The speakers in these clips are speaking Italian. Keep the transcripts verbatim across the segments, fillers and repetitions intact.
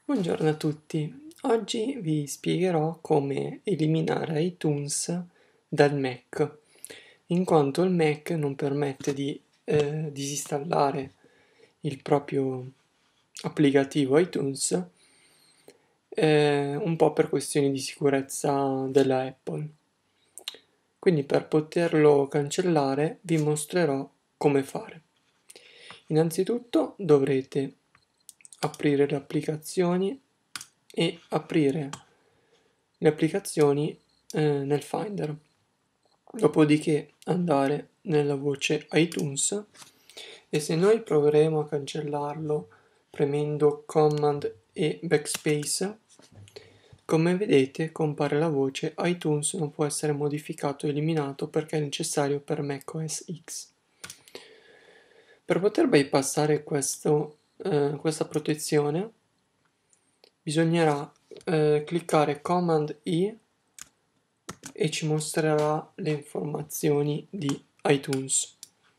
Buongiorno a tutti, oggi vi spiegherò come eliminare iTunes dal Mac, in quanto il Mac non permette di eh, disinstallare il proprio applicativo iTunes, eh, un po' per questioni di sicurezza della Apple. Quindi per poterlo cancellare vi mostrerò come fare. Innanzitutto dovrete aprire le applicazioni e aprire le applicazioni eh, nel Finder. Dopodiché andare nella voce iTunes e se noi proveremo a cancellarlo premendo Command e Backspace, come vedete compare la voce iTunes non può essere modificato o eliminato perché è necessario per macOS X. Per poter bypassare questo, eh, questa protezione bisognerà eh, cliccare Command I e ci mostrerà le informazioni di iTunes.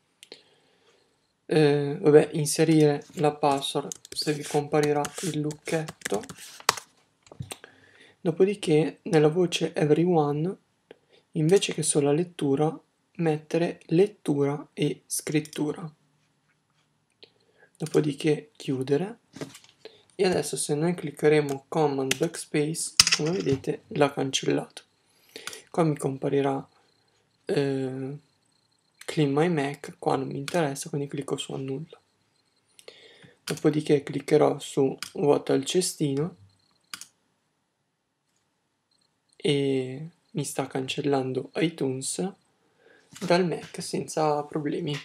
Eh, vabbè, inserire la password se vi comparirà il lucchetto. Dopodiché nella voce Everyone, invece che sola lettura, mettere lettura e scrittura. Dopodiché chiudere. E adesso se noi cliccheremo Command Backspace, come vedete l'ha cancellato. Qua mi comparirà eh, Clean My Mac, qua non mi interessa, quindi clicco su Annulla. Dopodiché cliccherò su Vuota il cestino e mi sta cancellando iTunes dal Mac senza problemi.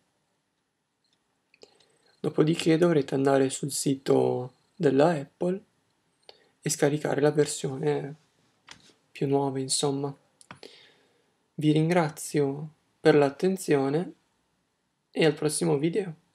Dopodiché dovrete andare sul sito della Apple e scaricare la versione più nuova, insomma. Vi ringrazio per l'attenzione e al prossimo video.